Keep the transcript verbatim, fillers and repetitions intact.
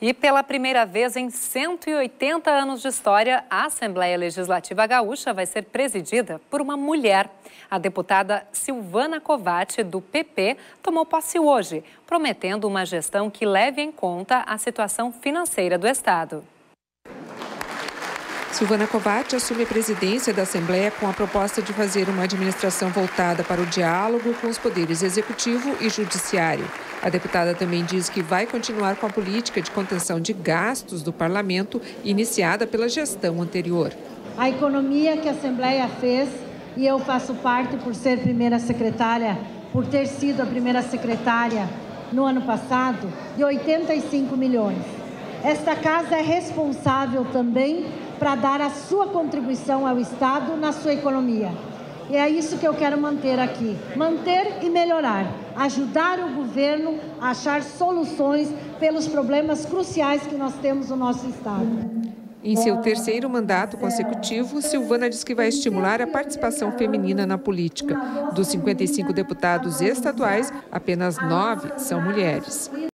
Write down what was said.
E pela primeira vez em cento e oitenta anos de história, a Assembleia Legislativa Gaúcha vai ser presidida por uma mulher. A deputada Silvana Covatti, do P P, tomou posse hoje, prometendo uma gestão que leve em conta a situação financeira do Estado. Silvana Covatti assume a presidência da Assembleia com a proposta de fazer uma administração voltada para o diálogo com os poderes executivo e judiciário. A deputada também diz que vai continuar com a política de contenção de gastos do parlamento iniciada pela gestão anterior. A economia que a Assembleia fez, e eu faço parte por ser primeira secretária, por ter sido a primeira secretária no ano passado, de oitenta e cinco milhões. Esta casa é responsável também para dar a sua contribuição ao Estado na sua economia. E é isso que eu quero manter aqui. Manter e melhorar. Ajudar o governo a achar soluções pelos problemas cruciais que nós temos no nosso Estado. Em seu terceiro mandato consecutivo, Silvana diz que vai estimular a participação feminina na política. Dos cinquenta e cinco deputados estaduais, apenas nove são mulheres.